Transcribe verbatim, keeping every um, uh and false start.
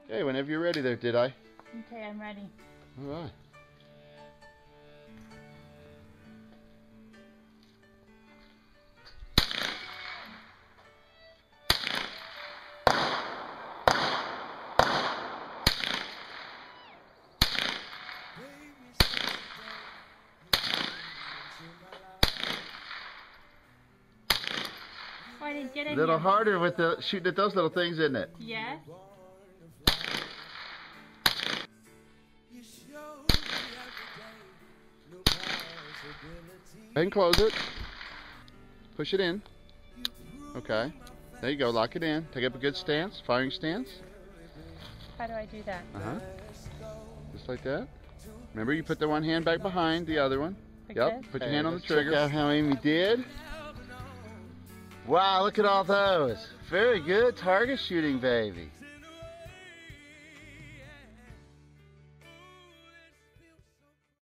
Okay, whenever you're ready there, did I? Okay, I'm ready. All right. Oh, I didn't get A any. little harder with the shooting at those little things, isn't it? Yes. And close it. Push it in. Okay. There you go. Lock it in. Take up a good stance. Firing stance. How do I do that? Uh-huh. Just like that. Remember, you put the one hand back behind the other one. Like Yep. this? Put your Hey, hand on the let's trigger. check out how Amy did. Wow, look at all those. Very good target shooting, baby.